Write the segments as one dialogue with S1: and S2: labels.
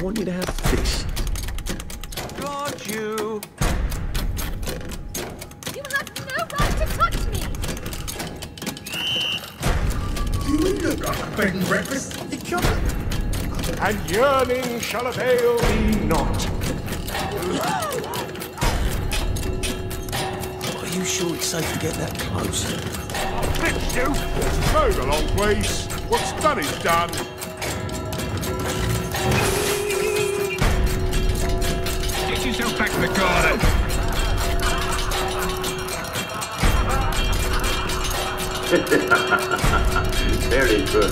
S1: want you to have fish.
S2: Got you.
S3: You have no right to touch me!
S4: You look like a bed and breakfast.
S1: You can't.
S5: And yearning shall avail thee not.
S1: Are you sure it's safe to get that close?
S5: Fix you! Move along, please. What's done is done.
S6: Get yourself back to the garden.
S7: Very good.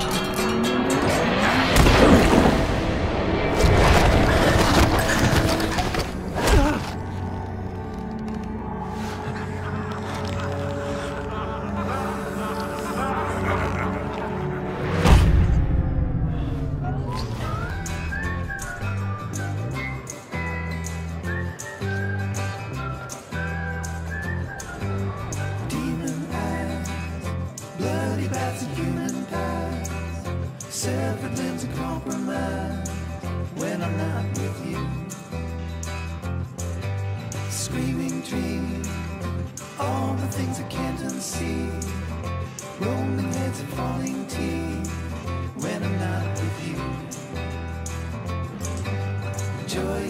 S8: Demon eyes, bloody bats and human pies, severed limbs and compromise when I'm not with you. Screaming trees, all the things I can't unsee, rolling heads and falling teeth when I'm not with you. Joy